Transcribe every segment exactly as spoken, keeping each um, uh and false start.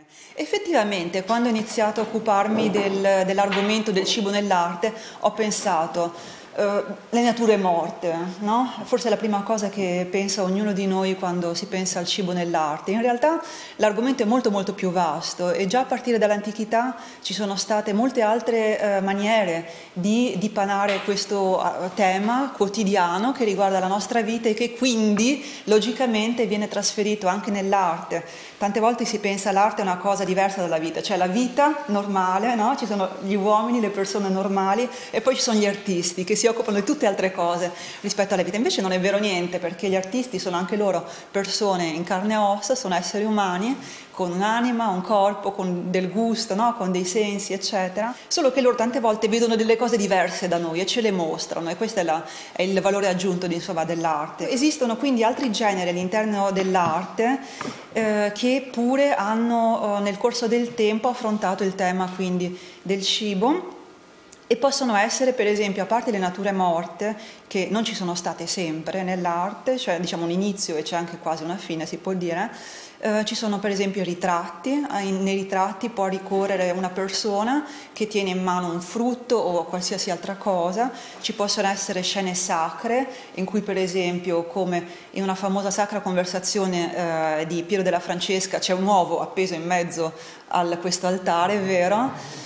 Effettivamente, quando ho iniziato a occuparmi del, dell'argomento del cibo nell'arte, ho pensato Uh, le nature morte, no? Forse è la prima cosa che pensa ognuno di noi quando si pensa al cibo nell'arte. In realtà l'argomento è molto molto più vasto e già a partire dall'antichità ci sono state molte altre uh, maniere di dipanare questo uh, tema quotidiano che riguarda la nostra vita e che quindi logicamente viene trasferito anche nell'arte. Tante volte si pensa all'arte è una cosa diversa dalla vita, cioè la vita normale, no? Ci sono gli uomini, le persone normali e poi ci sono gli artisti che si si occupano di tutte altre cose rispetto alla vita. Invece non è vero niente, perché gli artisti sono anche loro persone in carne e ossa, sono esseri umani con un'anima, un corpo, con del gusto, no? Con dei sensi, eccetera. Solo che loro tante volte vedono delle cose diverse da noi e ce le mostrano, e questo è, la, è il valore aggiunto di, insomma, dell'arte. Esistono quindi altri generi all'interno dell'arte eh, che pure hanno eh, nel corso del tempo affrontato il tema quindi del cibo. E possono essere, per esempio, a parte le nature morte, che non ci sono state sempre nell'arte, cioè diciamo un inizio e c'è anche quasi una fine, si può dire, eh, ci sono per esempio i ritratti, nei ritratti può ricorrere una persona che tiene in mano un frutto o qualsiasi altra cosa, ci possono essere scene sacre, in cui per esempio, come in una famosa sacra conversazione eh, di Piero della Francesca, c'è un uovo appeso in mezzo a questo altare, vero?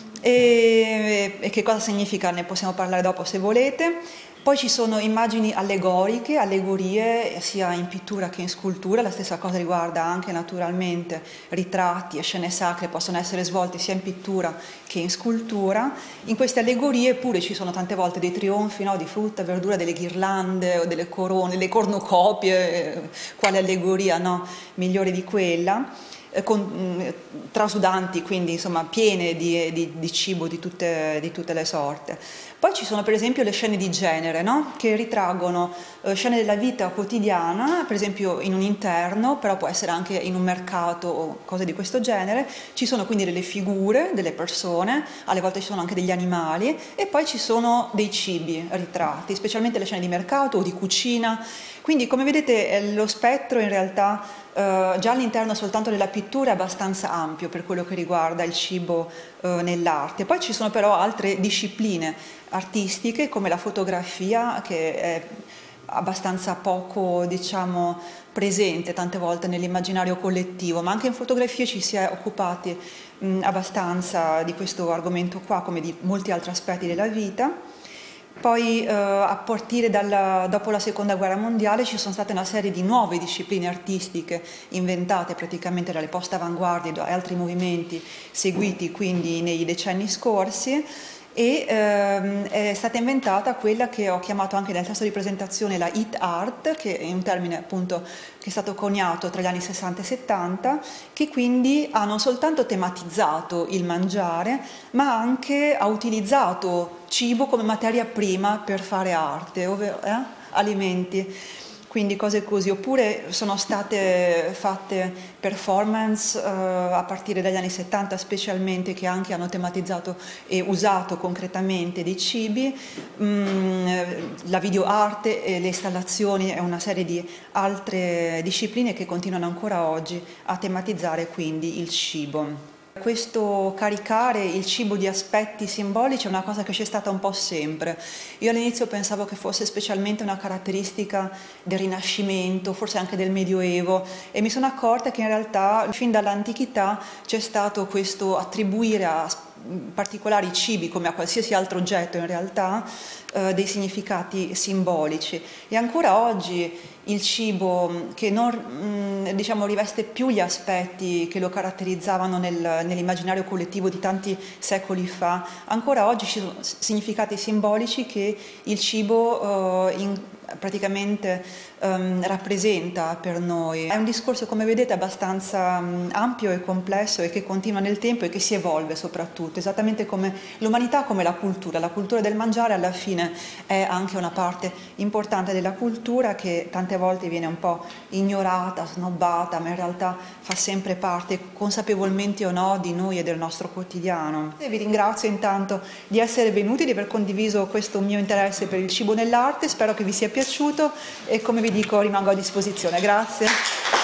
E, e che cosa significa? Ne possiamo parlare dopo se volete. Poi ci sono immagini allegoriche, allegorie sia in pittura che in scultura, la stessa cosa riguarda anche naturalmente ritratti e scene sacre, possono essere svolte sia in pittura che in scultura. In queste allegorie pure ci sono tante volte dei trionfi, no? Di frutta, verdura, delle ghirlande o delle corone, le cornucopie, quale allegoria, no? Migliore di quella. Con, trasudanti, quindi insomma piene di, di, di cibo di tutte, di tutte le sorte. Poi ci sono per esempio le scene di genere, no? Che ritraggono eh, scene della vita quotidiana, per esempio in un interno, però può essere anche in un mercato o cose di questo genere. Ci sono quindi delle figure, delle persone, alle volte ci sono anche degli animali e poi ci sono dei cibi ritratti, specialmente le scene di mercato o di cucina. Quindi come vedete lo spettro in realtà Uh, già all'interno soltanto della pittura è abbastanza ampio per quello che riguarda il cibo uh, nell'arte. Poi ci sono però altre discipline artistiche come la fotografia, che è abbastanza poco, diciamo, presente tante volte nell'immaginario collettivo, ma anche in fotografia ci si è occupati mh, abbastanza di questo argomento qua, come di molti altri aspetti della vita. Poi eh, a partire dalla, dopo la seconda guerra mondiale ci sono state una serie di nuove discipline artistiche inventate praticamente dalle post-avanguardie e altri movimenti seguiti quindi nei decenni scorsi, e ehm, è stata inventata quella che ho chiamato anche nel testo di presentazione la hit art, che è un termine appunto che è stato coniato tra gli anni sessanta e settanta, che quindi ha non soltanto tematizzato il mangiare, ma anche ha utilizzato cibo come materia prima per fare arte, ovvero eh, alimenti. Quindi cose così, oppure sono state fatte performance eh, a partire dagli anni settanta specialmente, che anche hanno tematizzato e usato concretamente dei cibi, mm, la videoarte e le installazioni e una serie di altre discipline che continuano ancora oggi a tematizzare quindi il cibo. Questo caricare il cibo di aspetti simbolici è una cosa che c'è stata un po' sempre. Io all'inizio pensavo che fosse specialmente una caratteristica del Rinascimento, forse anche del Medioevo, e mi sono accorta che in realtà fin dall'antichità c'è stato questo attribuire a particolari cibi, come a qualsiasi altro oggetto in realtà, eh, dei significati simbolici. E ancora oggi il cibo, che non mh, diciamo, riveste più gli aspetti che lo caratterizzavano nel, nell'immaginario collettivo di tanti secoli fa, ancora oggi ci sono significati simbolici che il cibo eh, in, praticamente um, rappresenta per noi. È un discorso, come vedete, abbastanza um, ampio e complesso e che continua nel tempo e che si evolve soprattutto, esattamente come l'umanità, come la cultura. La cultura del mangiare alla fine è anche una parte importante della cultura che tante volte viene un po' ignorata, snobbata, ma in realtà fa sempre parte, consapevolmente o no, di noi e del nostro quotidiano. E vi ringrazio intanto di essere venuti, di aver condiviso questo mio interesse per il cibo nell'arte, spero che vi sia piaciuto e, come vi dico, rimango a disposizione. Grazie.